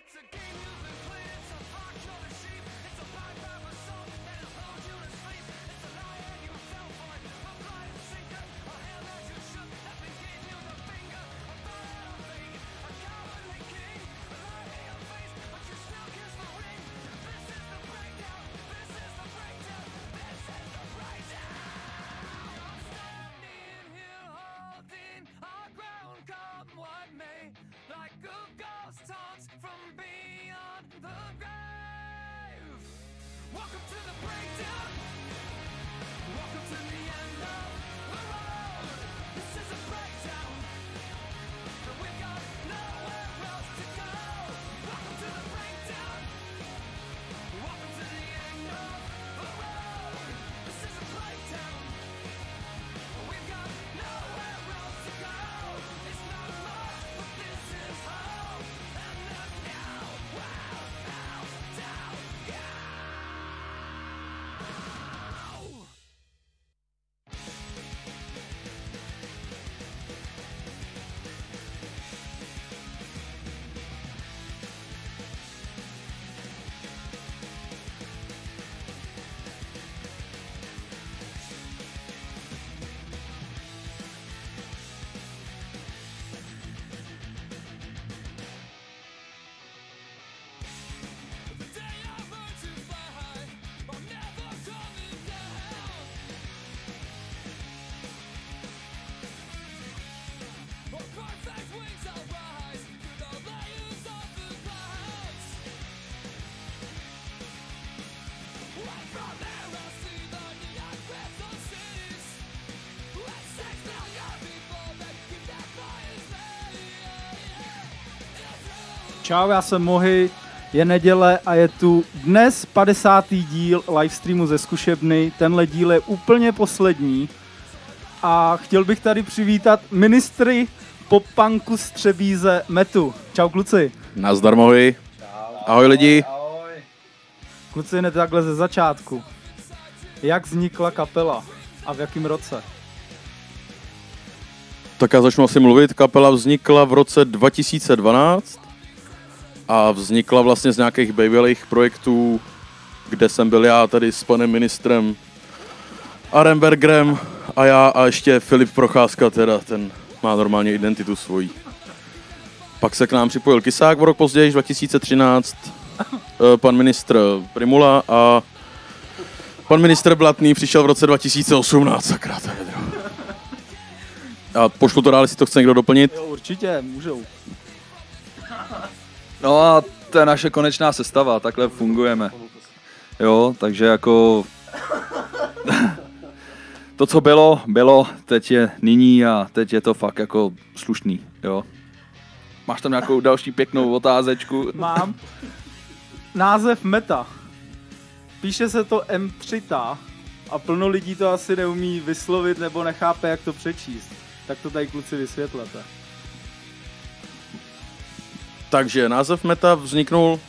Čau, já jsem Mohy, je neděle a je tu dnes 50. díl livestreamu ze zkušebny. Tenhle díl je úplně poslední a chtěl bych tady přivítat ministry pop-punku z Třebíze Metu. Čau kluci. Nazdar Mohy. Ahoj lidi. Ahoj. Kluci, hned takhle ze začátku. Jak vznikla kapela a v jakém roce? Tak já začnu asi mluvit. Kapela vznikla v roce 2012 a vznikla vlastně z nějakých bývalých projektů, kde jsem byl já tady s panem ministrem Arenbergerem a já a ještě Filip Procházka, teda ten má normálně identitu svojí. Pak se k nám připojil Kysák v rok později, 2013, pan ministr Primula a pan ministr Blatný přišel v roce 2018, sakra, to je jedno. A pošlu to dál, jestli to chce někdo doplnit. Jo, určitě, můžou. No a to je naše konečná sestava, takhle fungujeme. Jo, takže jako to, co bylo, teď je nyní a teď je to fakt jako slušný, jo. Máš tam nějakou další pěknou otázečku? Mám. Název Meta. Píše se to M3 a plno lidí to asi neumí vyslovit nebo nechápe, jak to přečíst. Tak to tady kluci vysvětlete. Takže název Meta vzniknul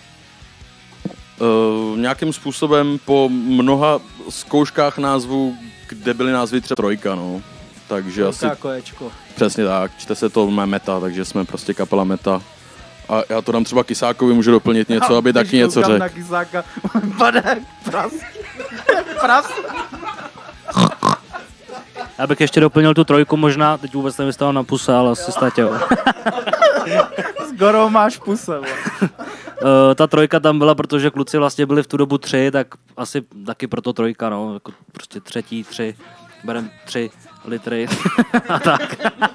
nějakým způsobem po mnoha zkouškách názvů, kde byly názvy třeba Trojka, no. Takže Trojka asi... jako Ečko. Přesně tak, čte se to Meta, takže jsme prostě kapela Meta. A já to dám třeba Kysákovi, můžu doplnit něco, aby taky něco řekl. Na Kysáka, padek, pras. Já bych ještě doplnil tu trojku možná, teď vůbec nevystával na puse, ale asi státě. S Gorou máš puse. Ta trojka tam byla, protože kluci vlastně byli v tu dobu 3, tak asi taky proto trojka, no, jako prostě třetí, 3, berem 3 litry a tak.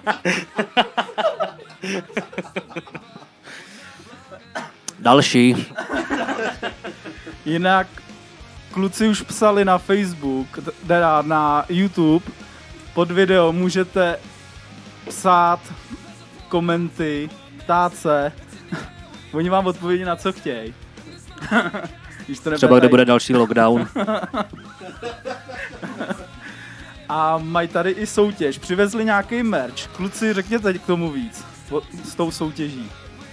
Další. Jinak kluci už psali na Facebook, teda na YouTube, pod video můžete psát komenty, ptát se. Oni vám odpovědí na co chtějí. Třeba kde bude další lockdown. A mají tady i soutěž. Přivezli nějaký merch. Kluci, řekněte k tomu víc. S tou soutěží.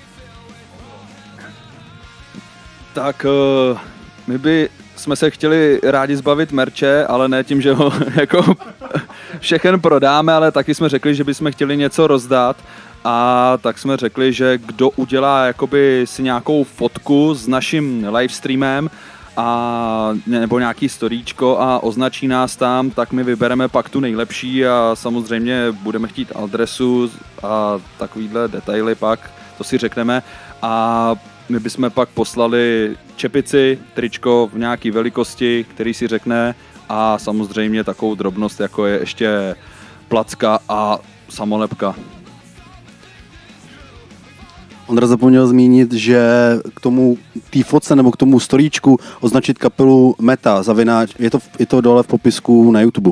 Tak my jsme se chtěli rádi zbavit merče, ale ne tím, že ho jako všechen prodáme, ale taky jsme řekli, že bychom chtěli něco rozdat a tak jsme řekli, že kdo udělá jakoby si nějakou fotku s naším livestreamem nebo nějaký storíčko a označí nás tam, tak my vybereme pak tu nejlepší a samozřejmě budeme chtít adresu a takovýhle detaily pak, to si řekneme a my bychom pak poslali čepici, tričko v nějaké velikosti, který si řekne a samozřejmě takovou drobnost, jako je ještě placka a samolepka. Ondra zapomněl zmínit, že k tomu té fotce nebo k tomu storíčku označit kapelu Meta, zavináč, je to dole v popisku na YouTube.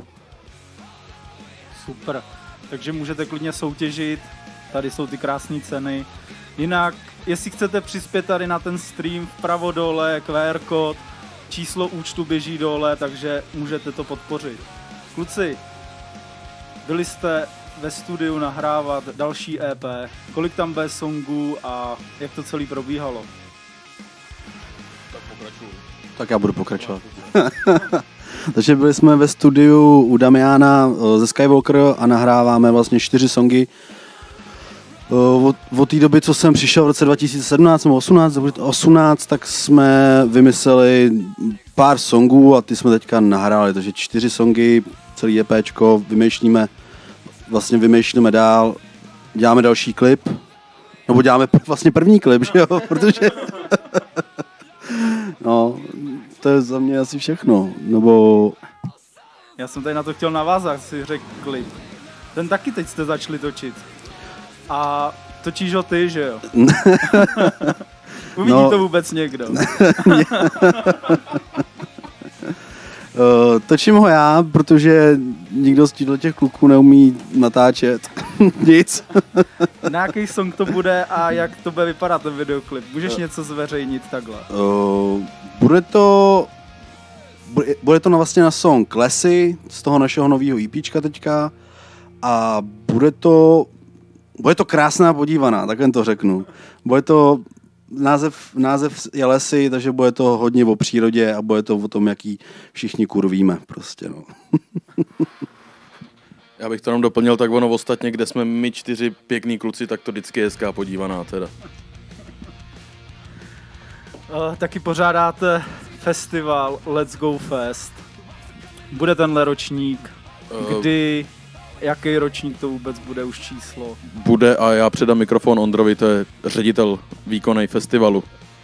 Super, takže můžete klidně soutěžit, tady jsou ty krásné ceny. Jinak, jestli chcete přispět tady na ten stream, vpravo dole, QR kód, číslo účtu běží dole, takže můžete to podpořit. Kluci, byli jste ve studiu nahrávat další EP, kolik tam bude songů a jak to celé probíhalo? Tak pokračuju. Tak já budu pokračovat. Takže byli jsme ve studiu u Damiana ze Skywalker a nahráváme vlastně 4 songy. Od té doby, co jsem přišel v roce 2017 nebo 18, tak jsme vymysleli pár songů a ty jsme teďka nahráli, takže 4 songy, celý EPčko, vymýšlíme dál, děláme další klip, nebo děláme vlastně první klip, že jo, protože no, to je za mě asi všechno, nebo... Já jsem tady na to chtěl navázat, si řekl klip. Ten taky teď jste začali točit. A točíš ho ty, že jo? Uvidí to vůbec někdo. Točím ho já, protože nikdo z těch kluků neumí natáčet. Nic. Na jaký song to bude a jak to bude vypadat ten videoklip? Můžeš něco zveřejnit takhle? Bude to vlastně na song Lesy z toho našeho nového EPčka teďka a bude to krásná podívaná, tak jen to řeknu. Bude to název je Lesy, takže bude to hodně o přírodě a bude to o tom, jaký všichni kurvíme prostě, no. Já bych to jenom doplnil, tak ono ostatně, kde jsme my 4 pěkný kluci, tak to vždycky je hezká podívaná teda. Taky pořádáte festival Let's Go Fest. Bude tenhle ročník, kdy, jaký ročník to vůbec bude už číslo? Bude a já předám mikrofon Ondrovi, to je ředitel výkonnej festivalu.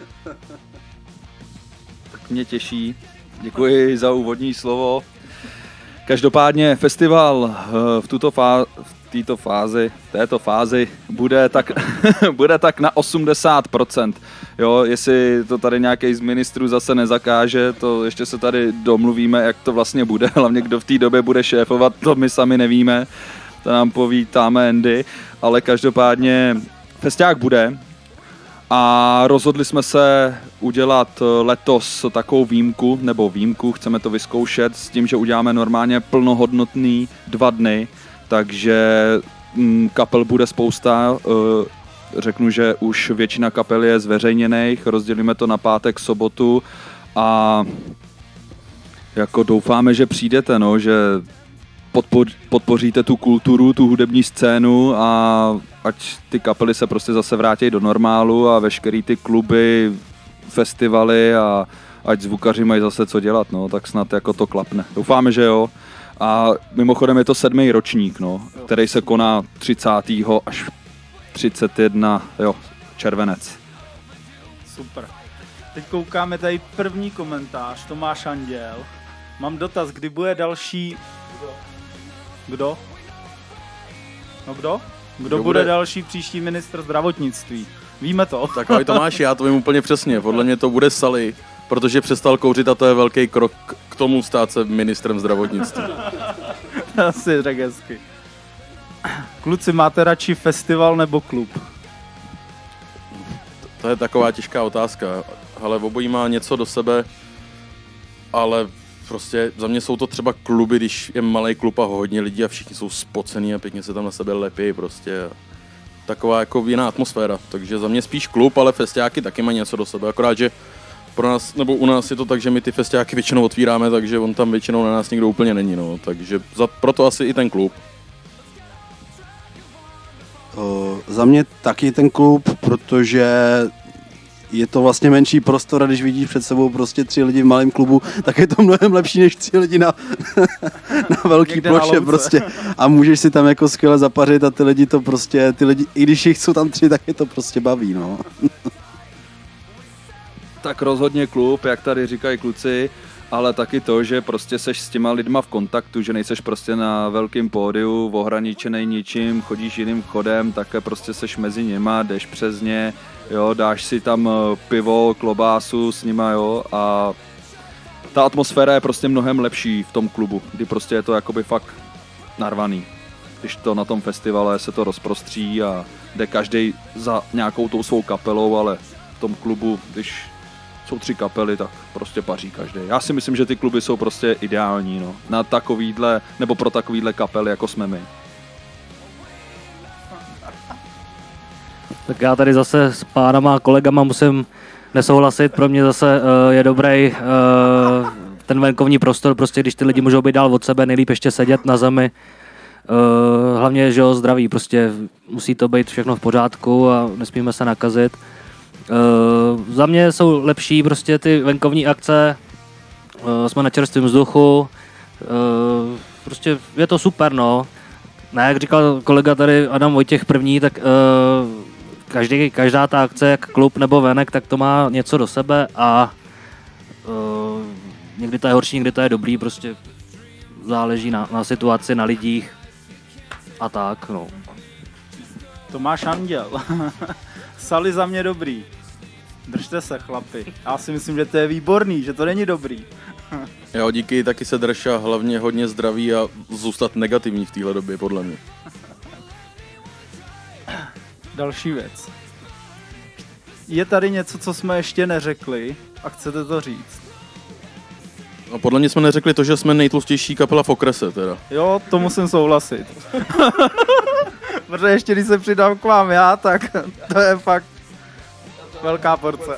Tak mě těší, děkuji za úvodní slovo. Každopádně festival v této fázi bude tak na 80%. Jo, jestli to tady nějaký z ministrů zase nezakáže, to ještě se tady domluvíme, jak to vlastně bude. Hlavně kdo v té době bude šéfovat, to my sami nevíme. To nám povítáme Andy, ale každopádně festiák bude. A rozhodli jsme se udělat letos takovou výjimku, chceme to vyzkoušet s tím, že uděláme normálně plnohodnotný 2 dny, takže kapel bude spousta, řeknu, že už většina kapel je zveřejněných, rozdělíme to na pátek, sobotu a jako doufáme, že přijdete, no, že podpoříte tu kulturu, tu hudební scénu a ať ty kapely se prostě zase vrátí do normálu a veškerý ty kluby, festivaly a ať zvukaři mají zase co dělat, no, tak snad jako to klapne. Doufáme, že jo. A mimochodem je to 7. ročník, no, který se koná 30. až 31. červenec. Super. Teď koukáme tady první komentář, Tomáš Anděl. Mám dotaz, kdy bude další... Kdo? No kdo? Kdo bude další příští ministr zdravotnictví? Víme to. Tak ahoj Tomáši, já to vím úplně přesně. Podle mě to bude Sali, protože přestal kouřit a to je velký krok k tomu stát se ministrem zdravotnictví. Asi řekl hezky. Kluci, máte radši festival nebo klub? To je taková těžká otázka. Ale obojí má něco do sebe, ale prostě za mě jsou to třeba kluby, když je malý klub a hodně lidí a všichni jsou spocený a pěkně se tam na sebe lepí prostě. Taková jako jiná atmosféra, takže za mě spíš klub, ale festiáky taky mají něco do sebe, akorát, že pro nás, nebo u nás je to tak, že my ty festiáky většinou otvíráme, takže on tam většinou na nás nikdo úplně není, no, takže proto asi i ten klub. Za mě taky ten klub, protože je to vlastně menší prostor a když vidíš před sebou prostě 3 lidi v malém klubu, tak je to mnohem lepší než 3 lidi na velký Někde na ploše louce. prostě. A můžeš si tam jako skvěle zapařit a ty lidi to prostě, i když jich jsou tam 3, tak je to prostě baví, no. Tak rozhodně klub, jak tady říkají kluci, ale taky to, že prostě seš s těma lidma v kontaktu, že nejseš prostě na velkém pódiu, ohraničenej ničím, chodíš jiným chodem, tak prostě seš mezi nima, jdeš přes ně, jo, dáš si tam pivo, klobásu s nima, jo, a ta atmosféra je prostě mnohem lepší v tom klubu, kdy prostě je to jakoby fakt narvaný. Když to na tom festivale se to rozprostří a jde každý za nějakou tou svou kapelou, ale v tom klubu, když jsou 3 kapely, tak prostě paří každý. Já si myslím, že ty kluby jsou prostě ideální, no, na takovýhle, nebo pro takovýhle kapely, jako jsme my. Tak já tady zase s pánama a kolegama musím nesouhlasit. Pro mě zase je dobrý ten venkovní prostor, prostě když ty lidi můžou být dál od sebe, nejlíp ještě sedět na zemi. Hlavně, že jo, zdraví, prostě musí to být všechno v pořádku a nesmíme se nakazit. Za mě jsou lepší prostě ty venkovní akce, jsme na čerstvém vzduchu, prostě je to super, no. Ne, jak říkal kolega tady Adam Vojtěch první, tak každá ta akce, jak klub nebo venek, tak to má něco do sebe a někdy to je horší, někdy to je dobrý, prostě záleží na situaci, na lidích a tak, no. Tomáš Anděl. Sali za mě dobrý. Držte se, chlapi. Já si myslím, že to je výborný, že to není dobrý. Jo, díky, taky se drž a hlavně hodně zdraví a zůstat negativní v téhle době, podle mě. Další věc. Je tady něco, co jsme ještě neřekli a chcete to říct? No, podle mě jsme neřekli to, že jsme nejtlustější kapela v okrese, teda. Jo, to musím souhlasit. Protože ještě když se přidám k vám já, tak to je fakt velká porce.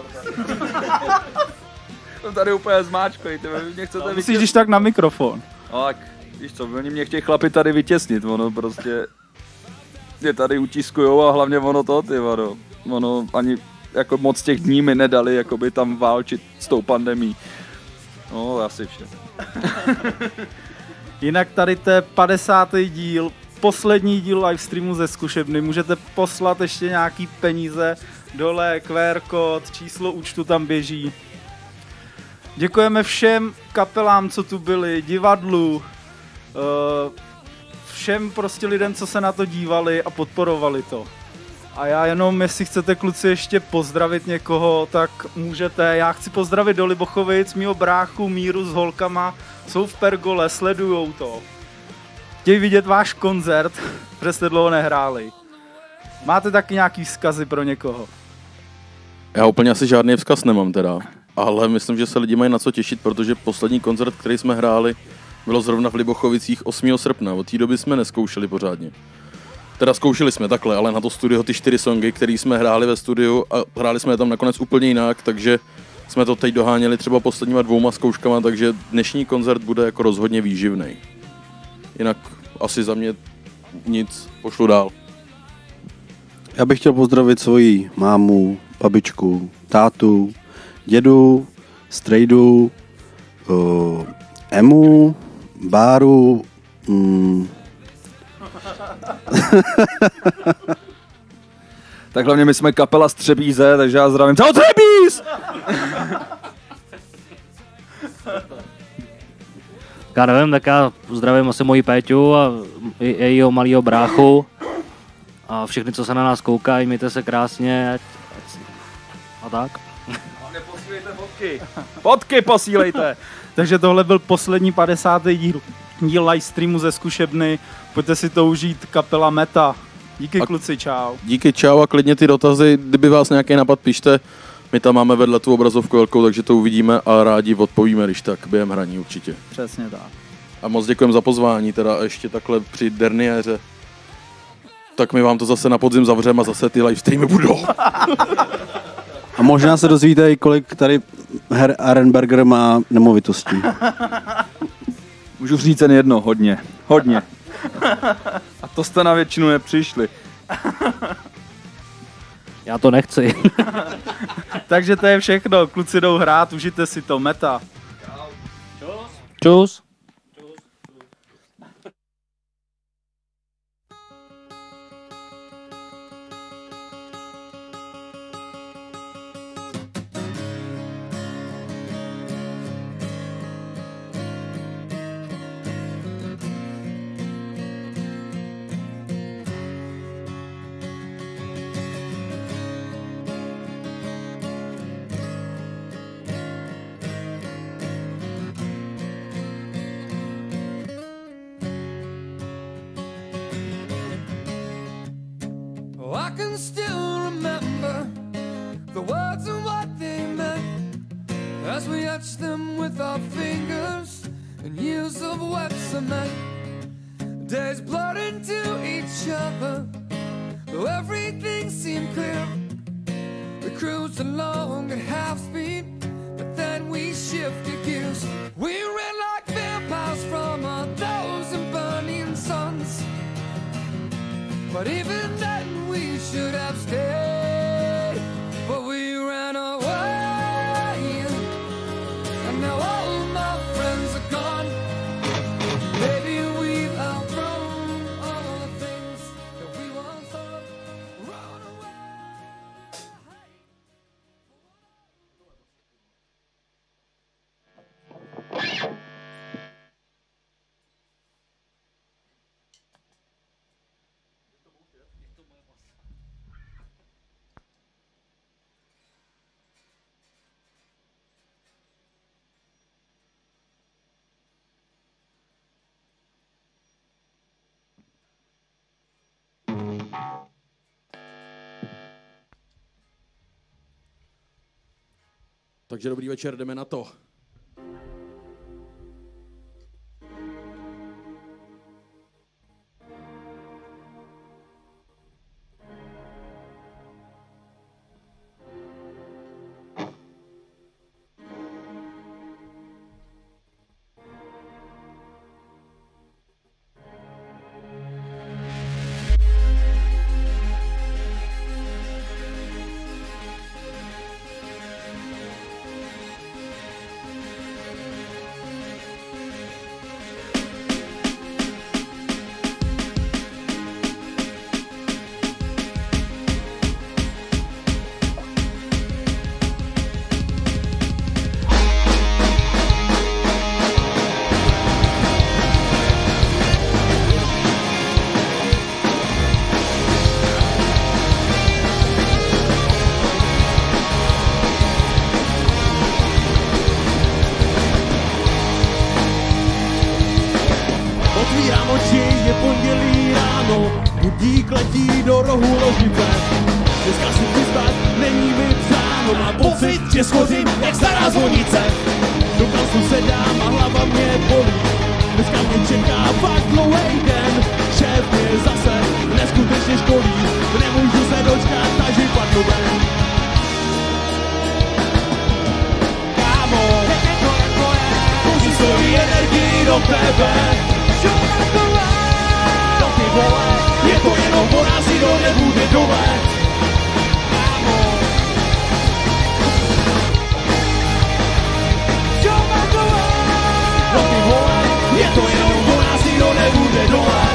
To tady úplně zmáčkoj, ty mě chcete Musíš když tak na mikrofon. No tak, víš co, oni mě chtějí chlapi tady vytěsnit, ono prostě je tady utiskujou a hlavně ono to, ty vado. Ono ani jako moc těch dní mi nedali, jakoby tam válčit s tou pandemí. No, asi vše. Jinak tady to je 50. díl, poslední díl livestreamu ze zkušebny. Můžete poslat ještě nějaký peníze dole, QR kód, číslo účtu tam běží. Děkujeme všem kapelám, co tu byli, divadlu, všem prostě lidem, co se na to dívali a podporovali to. A já jenom, jestli chcete kluci ještě pozdravit někoho, tak můžete. Já chci pozdravit do Libochovic, mýho bráchu Míru s holkama, jsou v Pergole, sledujou to. Chtějí vidět váš koncert, protože jste dlouho nehráli. Máte taky nějaký vzkazy pro někoho? Já úplně asi žádný vzkaz nemám teda, ale myslím, že se lidi mají na co těšit, protože poslední koncert, který jsme hráli, bylo zrovna v Libochovicích 8. srpna. Od té doby jsme neskoušeli pořádně. Teda zkoušeli jsme takhle, ale na to studio ty 4 songy, které jsme hráli ve studiu a hráli jsme je tam nakonec úplně jinak, takže jsme to teď doháněli třeba posledníma 2 zkouškama, takže dnešní koncert bude jako rozhodně výživnej. Jinak asi za mě nic, pošlu dál. Já bych chtěl pozdravit svoji mámu, babičku, tátu, dědu, strejdu, Emu, Báru, Tak hlavně my jsme kapela Střebíze, takže já zdravím. Čau Střebíz! Já nevím, tak já zdravím asi moji Péťu a jejího malýho bráchu a všechny, co se na nás koukají, mějte se krásně a tak. Neposílejte fotky. Fotky posílejte. Takže tohle byl poslední 50. díl livestreamu ze zkušebny. Pojďte si to užít, kapela Meta. Díky kluci, čau. Díky, čau a klidně ty dotazy, kdyby vás nějaký napad, pište. My tam máme vedle tu obrazovku velkou, takže to uvidíme a rádi odpovíme, když tak, během hraní určitě. Přesně tak. A moc děkujeme za pozvání, teda ještě takhle při derniéře. Tak my vám to zase na podzim zavřeme a zase ty livestreamy budou. a možná se dozvíte i kolik tady Herr Arenberger má nemovitostí. Můžu říct jen jedno, hodně. Hodně. A to jste na většinu nepřišli. Já to nechci. Takže to je všechno, kluci jdou hrát, užijte si to, meta. Čus. I can still remember the words and what they meant as we etched them with our fingers in years of wet cement. Days blurred into each other, though everything seemed clear. We cruised along at half speed, but then we shifted gears. We ran like vampires from 1,000 burning suns. But even then we should have stayed, but we ran away, and now all my friends are gone. Maybe we've outgrown all the things that we once thought. Run away. Takže dobrý večer, jdeme na to. Otvírám oči, je pondělí ráno, budík letí do rohu ložice. Dneska si chystat není mi přáno, mám pocit, že schořím jak stará zvonice. Do kasu sedám a hlava mě bolí, dneska mě čeká fakt dlouhý den. Šéf mě zase neskutečně školí, nemůžu se dočkat, takže padnu ven. Kámo, použij svoji energii do tebe. No ty vole, je to jenom ona, si to nebude dole. Kámo. No ty vole, je to jenom ona, si to nebude dole.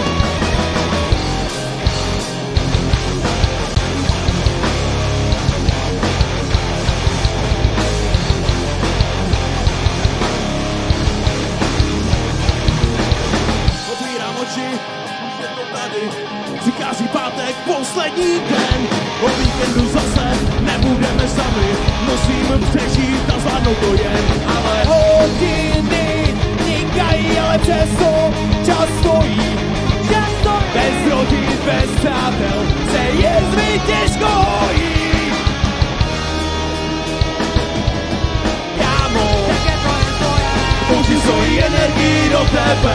Přichází pátek, poslední den, o víkendu zase nebudeme sami, musím přežít a zvládnout to jen. Ale hodiny tikají, ale přesto čas stojí. Bez rodin, bez přátel se jezdí těžko hojí. Kámo, použij svoji energii do tebe.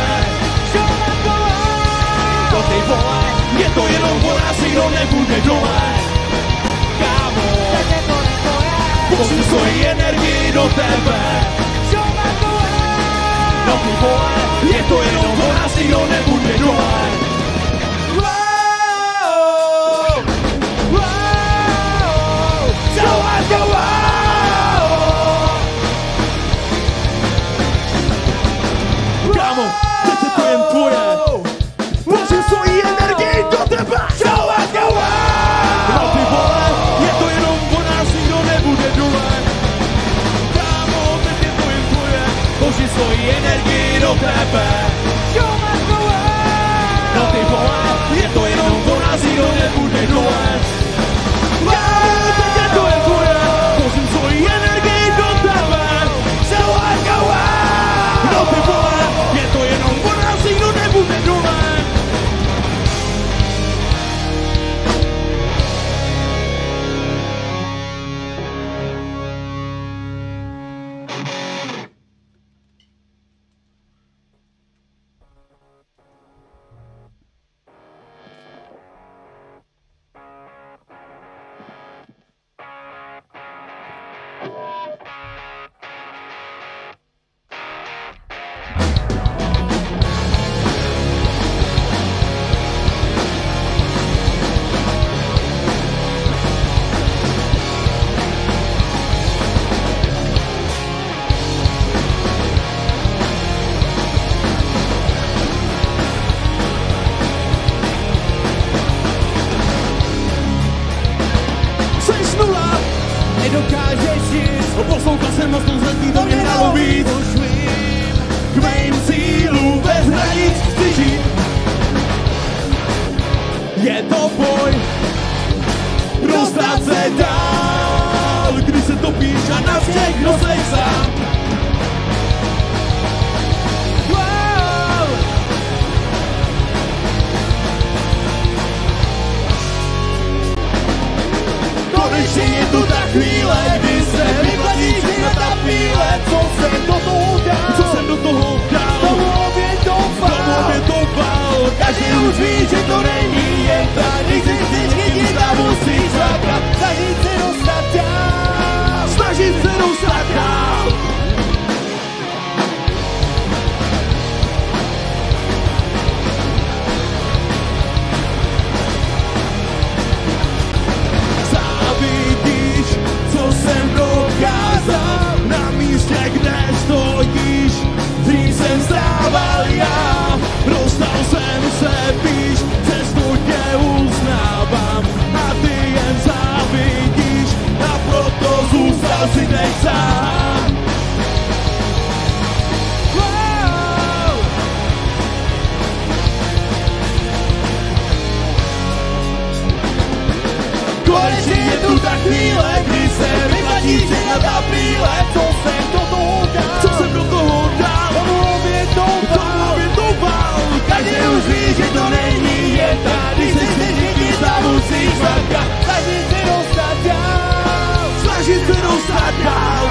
To ty vole, je to jenom ona, si to nebude dole. Kámo, použij svoji energii do tebe. No ty vole, je to jenom ona, si to nebude dole. se dál, kdy se topíš a na všechno seš sám. Konečně je tu ta chvíle, kdy se vyplatí všechna ta píle. Co jsem do toho dal, tomu obětoval. Každý už ví, že to není jen tak, když se vždycky musíš čakat. Snažit se dostat dál, Závidíš, co jsem dokázal, na místě, kde stojíš. Dřív jsem stával já, dostal jsem se výš, cestu tě uznávám a ty jen závidíš a proto zůstal si teď sám. Konečně je tu ta chvíle, kdy se vyplatí všechna ta píle. Co jsem do toho dal, tomu obětoval. Každý už ví, že to není jen tak, když se vždycky musíš čakat. Snažit se dostat dál.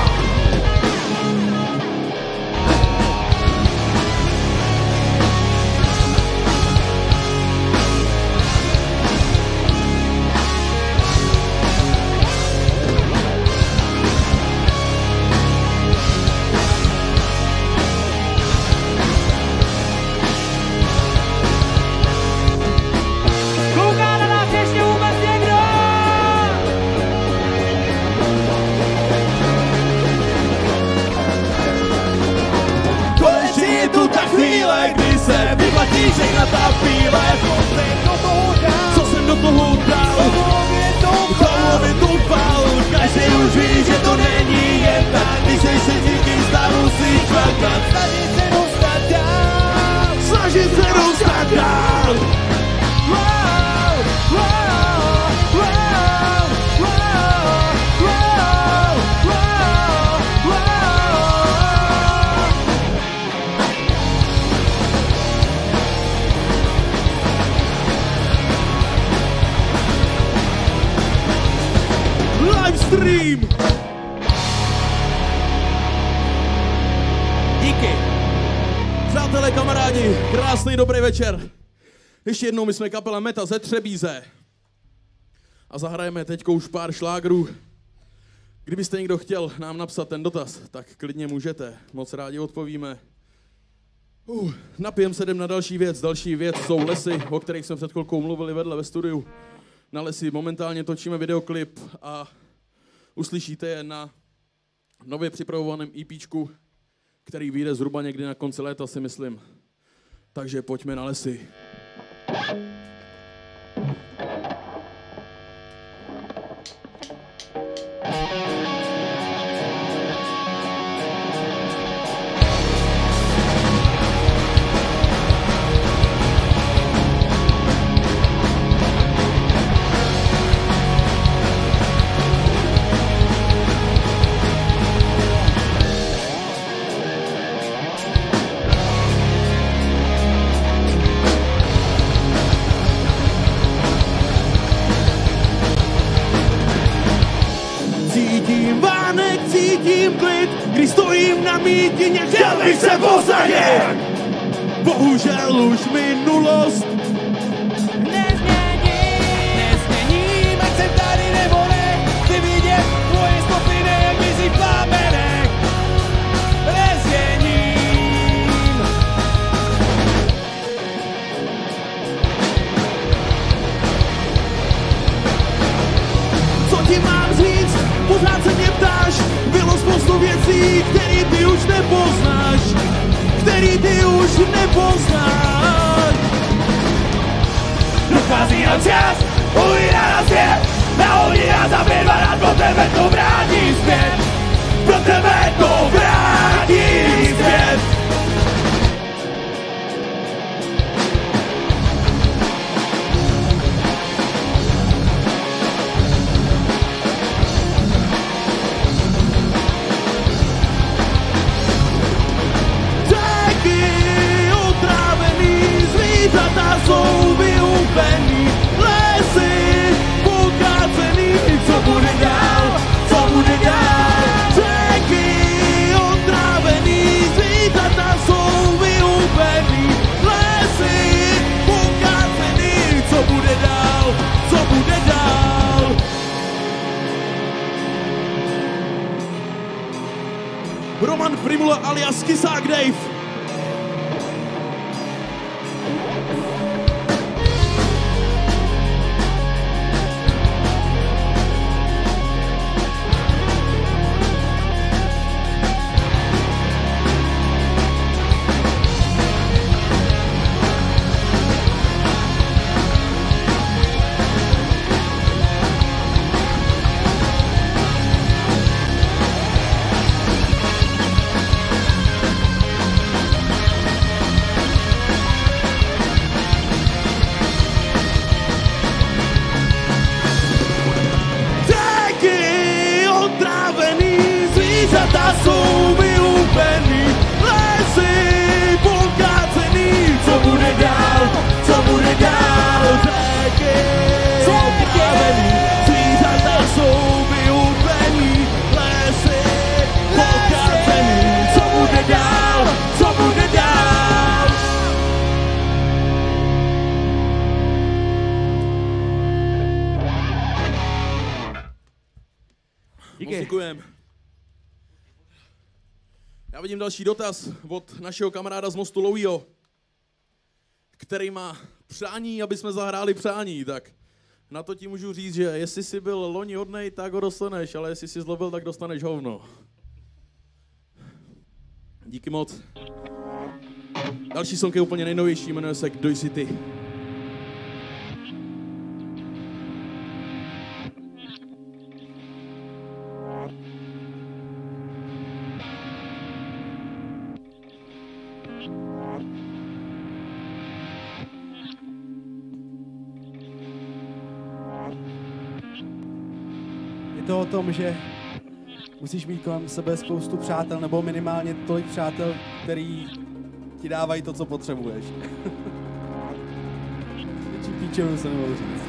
Chvíle, kdy se vyplatí všechna ta píle. Co jsem do toho dal, tomu obětoval. Každý už ví, že to není jen tak, když se vždycky musíš čakat. Snažit se dostat dál. Livestream! Díky! Přátelé, kamarádi, krásný dobrý večer. Ještě jednou, my jsme kapela Meta ze Třebíze. A zahrajeme teďko už pár šlágrů. Kdybyste někdo chtěl nám napsat ten dotaz, tak klidně můžete. Moc rádi odpovíme. Napijem se, jdem na další věc. Další věc jsou Lesy, o kterých jsme před chvilkou mluvili vedle ve studiu. Na Lesy momentálně točíme videoklip a uslyšíte je na nově připravovaném EPčku, který vyjde zhruba někdy na konci léta, si myslím. Takže pojďme na Lesy. Když stojím na mítině, chtěl bych se posadit. Bohužel už minulost nezměním, ať jsem tady nebo ne. Chci vidět tvoje stopy, nejen mizí v plámenech. Nezměním. Co ti mám říct? Pořád se mě ptáš. Bylo spoustu věcí, který ty už nepoznáš. Dochází nám čas, uvídá na svět. Nahodí nás a my 12 pro tebe to vrátí zpět. Pro tebe to vrátí zpět. Primula alias Kysák Dave. Zvířata jsou vyhubený, lesy pokácený, co bude dál, co bude dál, řeky opravený, zvířata jsou vyhubený, lesy pokácený, co bude dál, co bude dál. Díky. Děkujem. Já vidím další dotaz od našeho kamaráda z Mostu Louího, který má přání, aby jsme zahráli přání, tak na to ti můžu říct, že jestli jsi byl loni hodnej, tak ho dostaneš, ale jestli jsi zlobil, tak dostaneš hovno. Díky moc. Další song je úplně nejnovější, jmenuje se Kdo jsi ty. Je to o tom, že musíš mít kolem sebe spoustu přátel, nebo minimálně tolik přátel, který ti dávají to, co potřebuješ. Větší píčevinu se nemohu říct.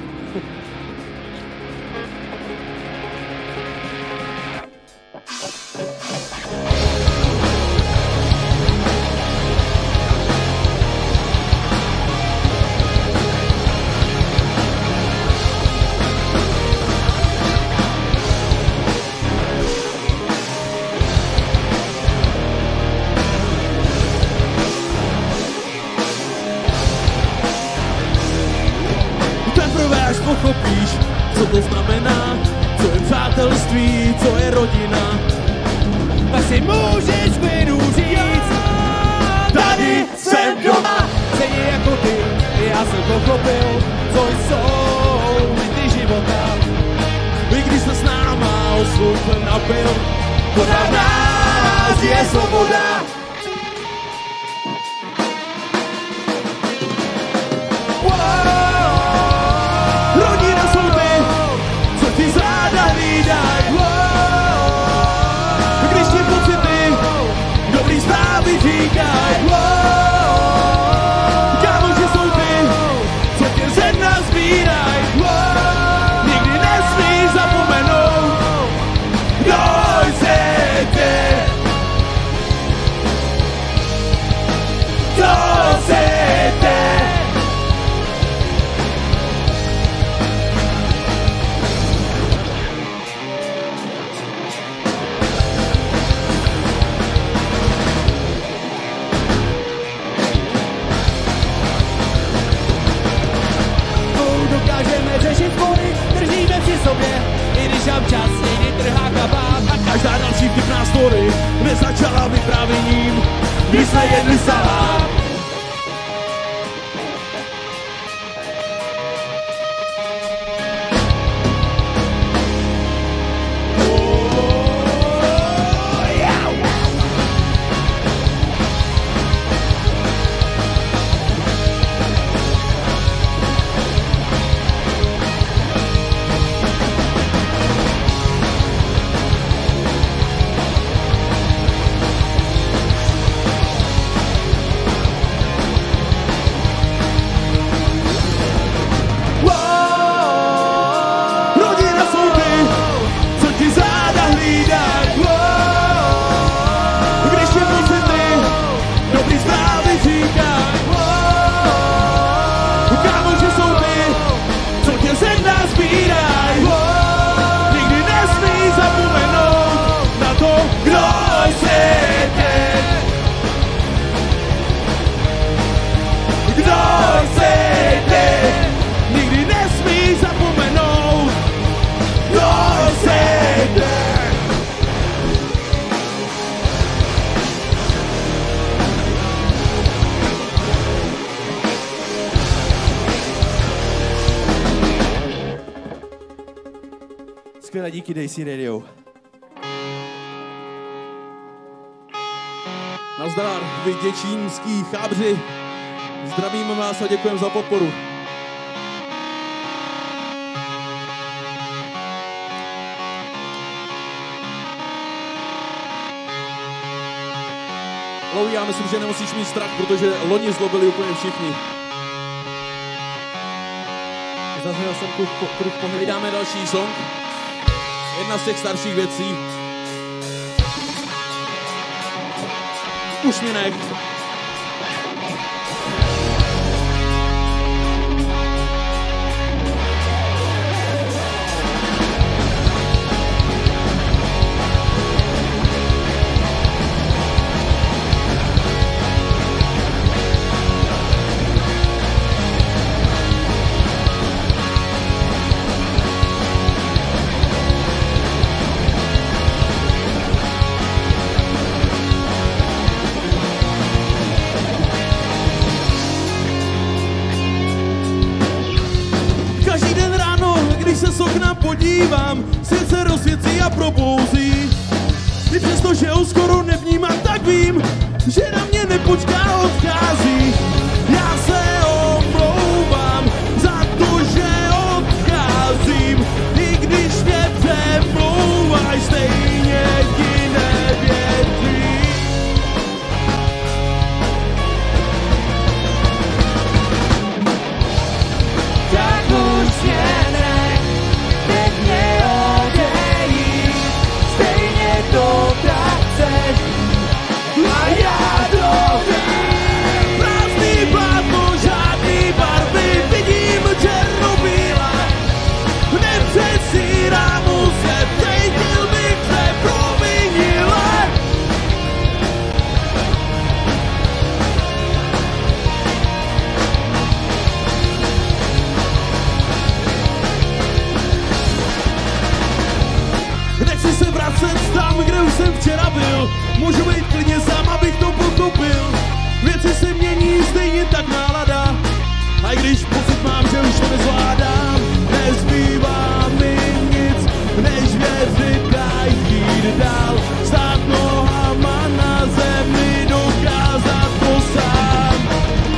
Pochopíš, co to znamená, co je přátelství, co je rodina. Tak si můžeš klidu říct, tady jsem doma, stejně jako ty. Já jsem pochopil, co jsou ty života. I když se s náma oslup napil, pořád nás je svoboda. Když ti pocity dobrý zprávy říkaj, kámoši jsou ty, co tě ze dna sbíraj, nikdy nesmíš zapomenout, kdo jsi ty, kdo jsi ty. Dokážeme řešit spory, držíme při sobě, i když nám čas někdy trhá kabát. A každá další vtipná story nezačala vyprávěním, když jsme jedli salát. skvěle, díky DC Radio. Nazdar, vy děčínský chábři. Zdravíme vás a děkujeme za podporu. Louis, já myslím, že nemusíš mít strach, protože loni zlobili úplně všichni. Zazněl jsem kruh pohledu. Vydáme další song. Jedna z těch starších věcí. Už mě nech. Podívám, svět se rozsvěcí a probouzí. I přesto, že ho skoro nevnímám, tak vím, že na mě nepočká, odchází. Já se omlouvám za to, že odcházím, i když mě přemlouváš, stejně ti nevěřím. Tak už mě a já to vím. Prázdný plátno, žádný barvy, vidím černobíle. Nepřesírám se, cítil bych se provinile. Nechci se vracet tam, kde už jsem včera byl. Můžu být klidně sám, abych to pochopil. Věci se mění, stejně tak nálada. A i když pocit mám, že už to nezvládám, nezbývá mi nic, než věřit a jít dál. Stát nohama na zemi, dokázat to sám.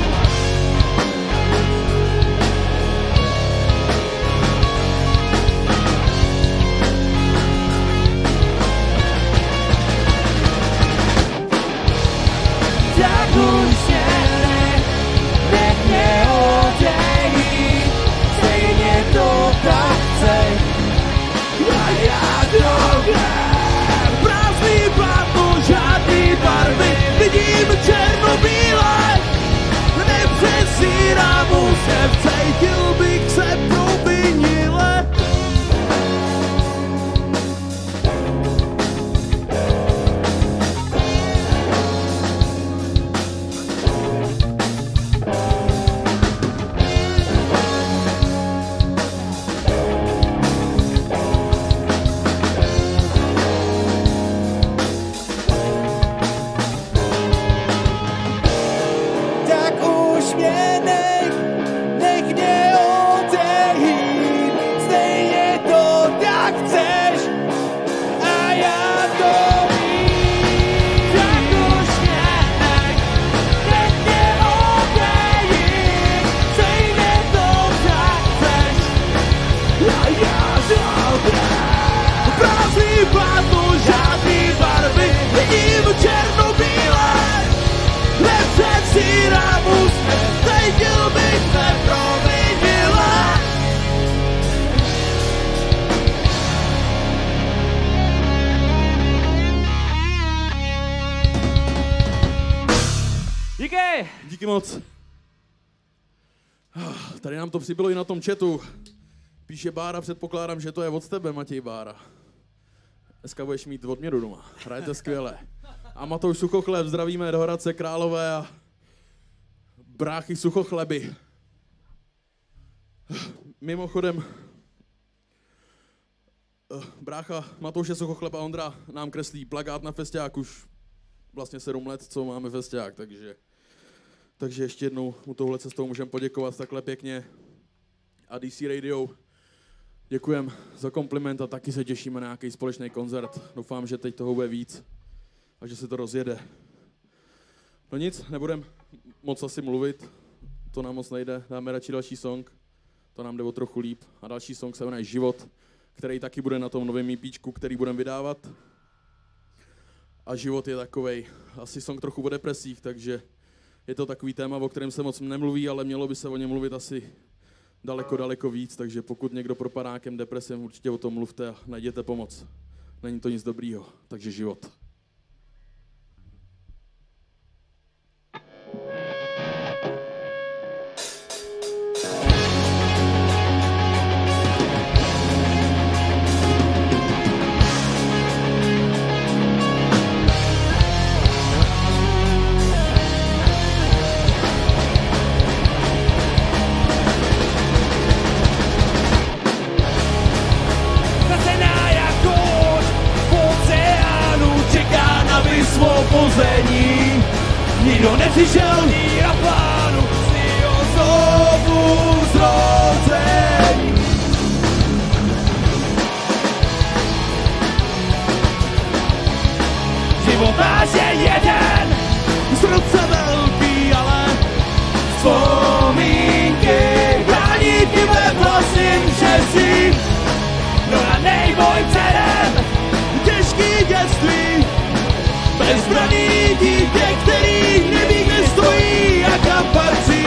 Tak už nech mě odejít, stejně to tak chceš. A já to vím. Prázdný plátno, žádný barvy, vidím černobíle. Nepřesírám se, cítil bych se provinile. Díky moc. Tady nám to přibylo i na tom chatu. Píše Bára, předpokládám, že to je od tebe, Matěj Bára. Dneska budeš mít odměru doma. Hrajete skvěle. A Matouš Suchochleb, zdravíme do Hradce Králové a bráchy Suchochleby. Mimochodem, brácha Matouše Suchochleba Ondra nám kreslí plakát na festiák už vlastně 7 let, co máme festiák, takže ještě jednou mu touhle cestou můžeme poděkovat takhle pěkně. A DC Radio Děkujem za kompliment a taky se těšíme na nějaký společný koncert. Doufám, že teď toho bude víc a že se to rozjede. No nic, nebudem moc asi mluvit, to nám moc nejde, dáme radši další song, to nám jde o trochu líp. A další song se jmenuje Život, který taky bude na tom novém EPčku, který budeme vydávat. A život je takovej, asi song trochu o depresích, takže je to takový téma, o kterém se moc nemluví, ale mělo by se o něm mluvit asi daleko víc, takže pokud někdo propadá nějakým depresem, určitě o tom mluvte a najděte pomoc. Není to nic dobrýho, takže život. Vysvobození. Nikdo nepřišel ní na plánu svýho znovu zrození. Život náš je jeden, srdce velký, ale vzpomínky chrání ti ve vlastním štěstí. Prodanej boj předem, těžký dětství. Bezbraný dítě, který neví, kde stojí a kam patří.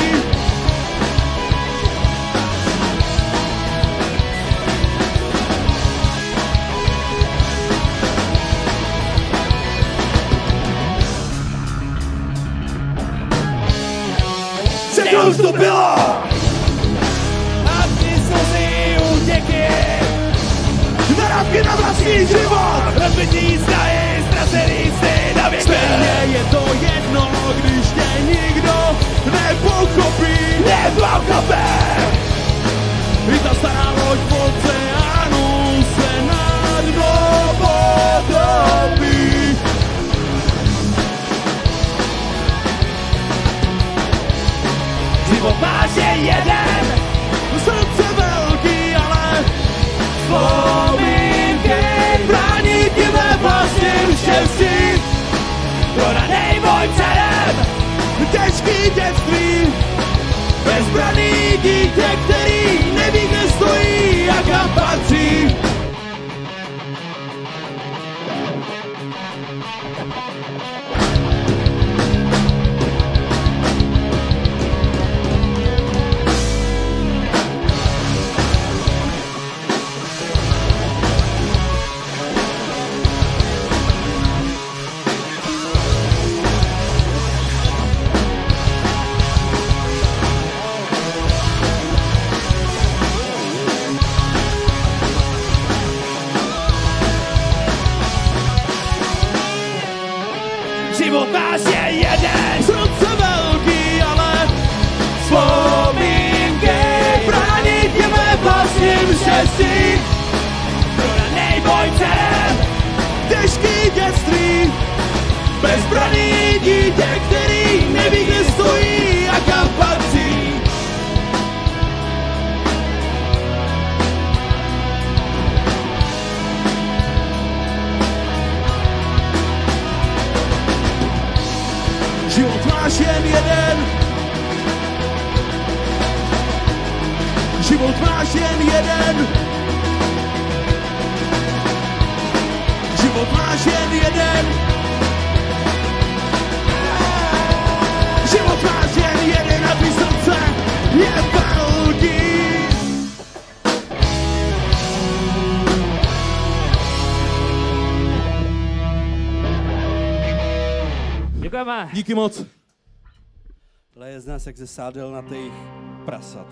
Všechno už to bylo! A ty slzy útěky, narážky na vlastní život, rozbitý vztahy, ztracený sny na věky. Stejně je to jedno, když tě nikdo nepochopí. I ta stará loď v oceánu se na dno potopí. Život máš je jeden, srdce velký, ale vzpomínky brání ti ve vlastním štěstí. Prodanej boj předem, těžký dětství. Bezbraný dítě, který neví, kde stojí a kam patří. Život náš je jeden, srdce velký, ale vzpomínky brání tě ve vlastním štěstí. Prodanej boj předem, těžký dětství. Bezbraný dítě, který neví, kde stojí a kam patří. Život máš jen jeden. Život máš jen jeden. Život máš jen jeden. Život máš jen jeden a ty srdce je velký. Děkujeme. Díky moc. Leje z nás jak ze sádel na těch prasat.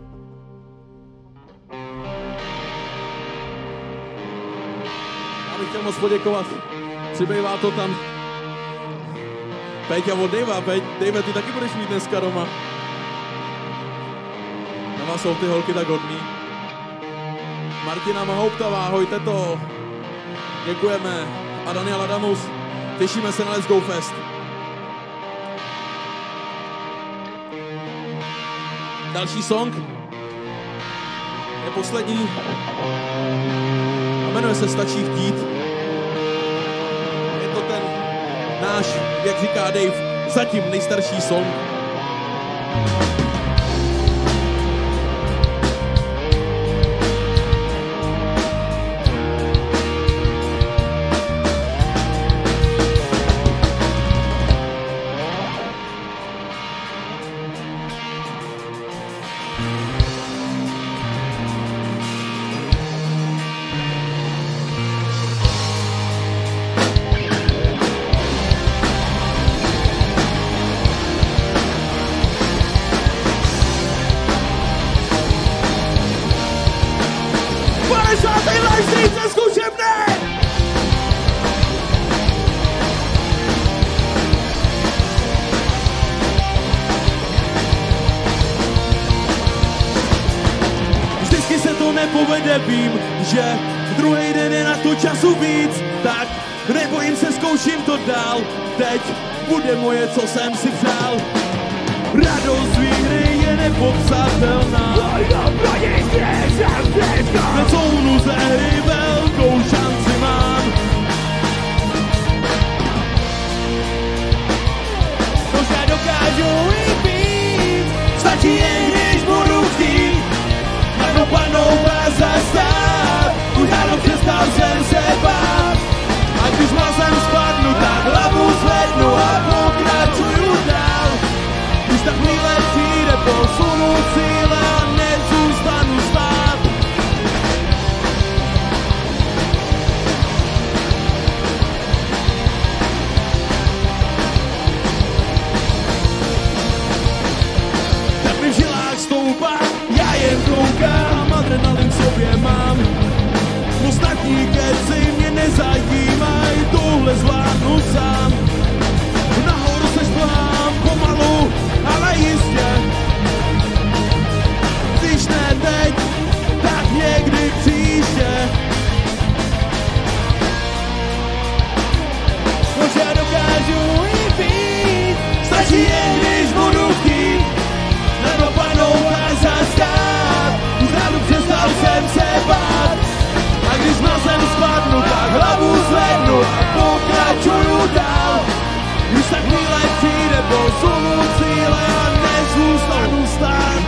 Já bych chtěl moc poděkovat. Přibývá to tam. Péťa od Dejva. Dejve, ty taky budeš mít dneska doma. Na vás jsou ty holky tak hodný. Martina Mahouptavá, hojte to. Děkujeme. A Daniel Adamus. Těšíme se na Let's Go Fest. Další song. je poslední a jmenuje se Stačí chtít. Je to ten náš, jak říká Dave, zatím nejstarší song. Nepovede, vím, že druhý den je na to času víc, tak nebojím se, zkouším to dál, teď bude moje, co jsem si přál. Radost výhry je nepopsatelná, ve zónu ze hry velkou šanci mám. Možná dokážu i víc, stačí jen, když budu chtít. Dopadnou a zastát, už ráno přestal jsem se bát. A když mazem spadnu, tak hlavu zvednu a pokračuju dál. Když ta chvíle přijde, posunu cíle a nezůstanu stát. Tak mi v žilách stoupá, já jen koukám, adrenalin v sobě mám. Ostatní keci mě nezajímaj, tohle zvládnu sám. Nahoru se šplhám pomalu, ale jistě. Když ne teď, tak někdy příště. Možná dokážu i víc, stačí jen, když budu chtít. Nedopadnou a zastát, už ráno přestal jsem se bát. A když na zem spadnu, tak hlavu zvednu a pokračuju dál. Když ta chvíle přijde, posunu cíle a nezůstanu stát.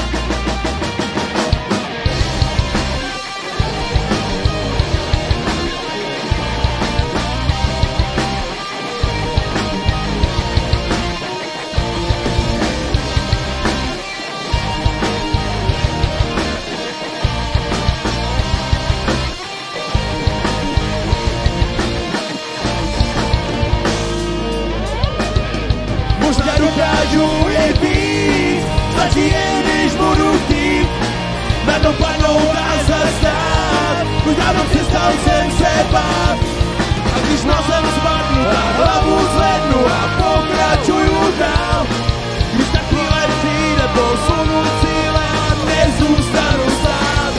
Dokážu i víc, stačí jen, když budu chtít. Nadopadnou a zastát, už dávno přestal jsem se bát. A když na zem spadnu, tak hlavu zvednu a pokračuju dál. Když ta chvíle přijde, posunu cíle a nezůstanu stát.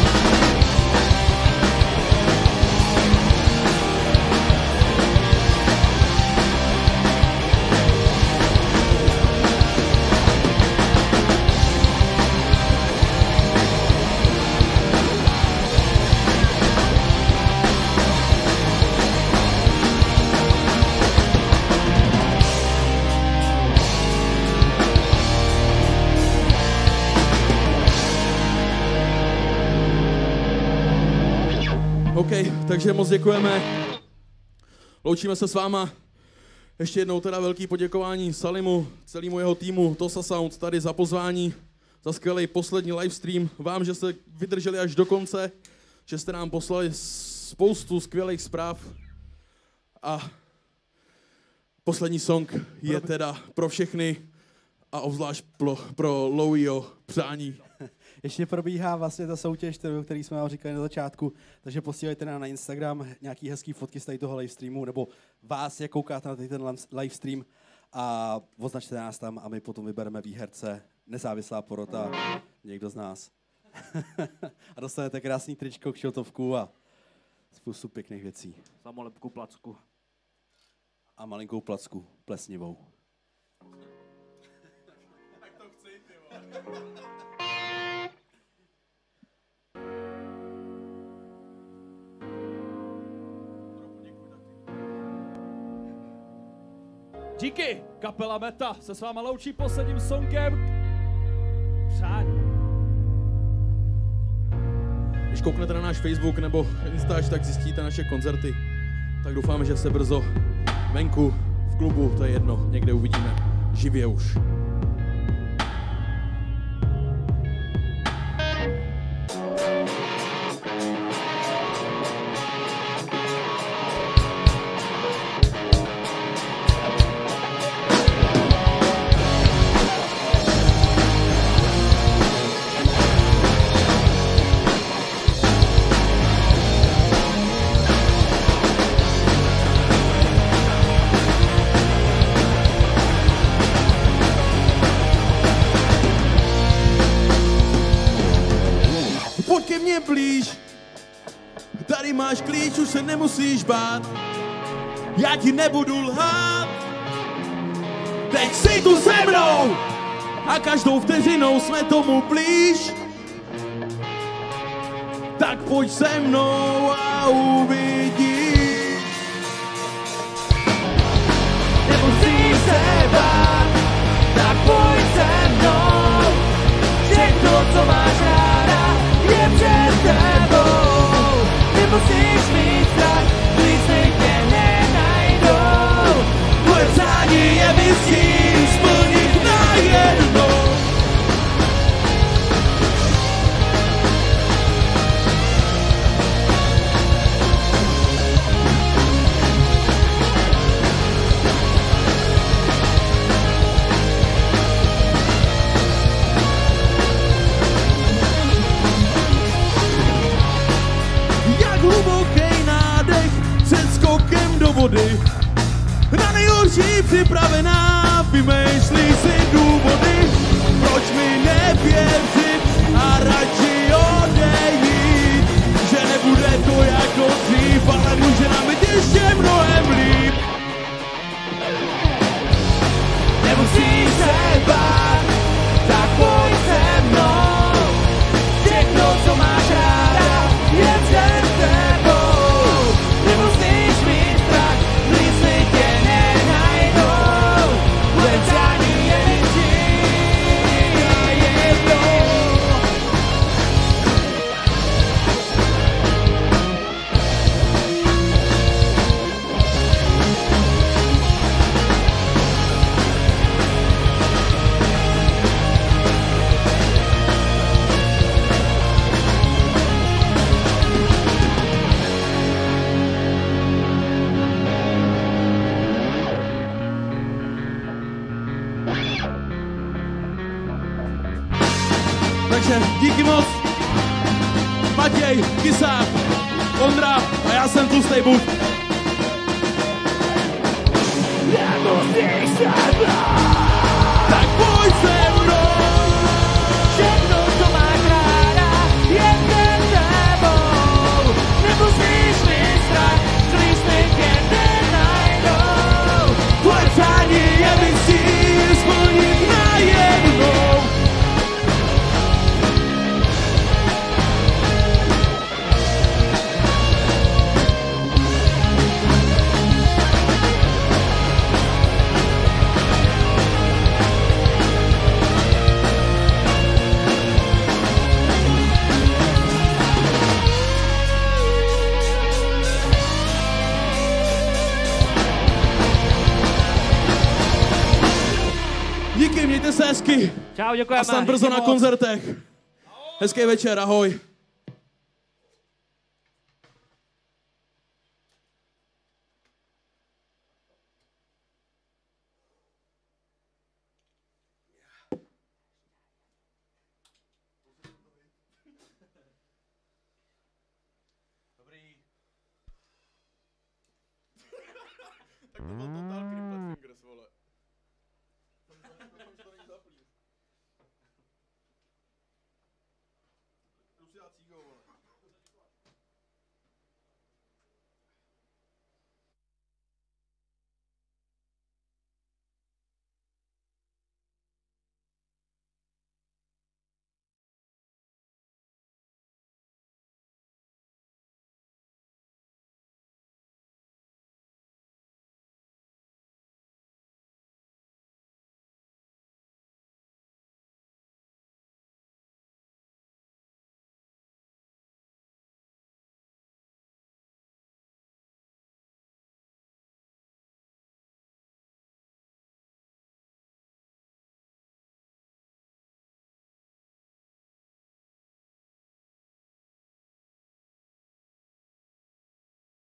OK, takže moc děkujeme. Loučíme se s váma. Ještě jednou teda velký poděkování Salimu, celému jeho týmu Tosa Sound tady za pozvání, za skvělý poslední livestream. Vám, že jste vydrželi až do konce, že jste nám poslali spoustu skvělých zpráv. A poslední song je teda pro všechny a obzvlášť pro Louieho přání. Ještě probíhá vlastně ta soutěž, který jsme vám říkali na začátku, takže posílejte nám na Instagram nějaký hezký fotky z tady toho livestreamu, nebo vás, jak koukáte na ten livestream a označte nás tam a my potom vybereme výherce, nezávislá porota, někdo z nás. A dostanete krásný tričko, kšiltovku a spoustu pěkných věcí. Samolepku, placku. A malinkou placku plesnivou. Tak to chci, ty vole. Díky, kapela Meta se s váma loučí posledním songem. Přání. Když kouknete na náš Facebook nebo Instač, tak zjistíte naše koncerty. Tak doufáme, že se brzo venku, v klubu, to je jedno, někde uvidíme. Živě už. Pojď ke mně blíž, tady máš klíč, už se nemusíš bát, já ti nebudu lhát. Teď jsi tu se mnou a každou vteřinou jsme tomu blíž. Tak pojď se mnou a uvidíš. Nemusíš se bát, tak pojď se mnou, všechno, co máš ráda, je před tebou. Nemusíš mít strach, blízky tě nenajdou. Tvoje přání je vysí, splnit najednou. Hluboký nádech před skokem do vody. Na nejhorší připravená, vymýšlí si důvody. Proč mi nevěřit a radši odejít? Že nebude to jako dřív, ale může nám být ještě mnohem líp. Nemusíš se bát, tak pojď se mnou. Všechno, co máš ráda, je před tebou. Nemusíš mít strach, blízky tě nenajdou. Tvoje přání je větší a jednou. Takže díky moc, Matěj, Kysák, Ondra a já jsem Tlustej Bůh. Tak pojď se mnou, všechno, co máš ráda, je před tebou. Nemusíš mít strach, blízky tě nenajdou. Tvoje přání je vysí, splnit najednou. Díky, mějte se hezky. Čau, děkujeme. A snad brzo na koncertech. Hezký večer, ahoj. Tak to byl total Cripple Fingers, vole. To není zaplý. Jdu si dát cígo, vole.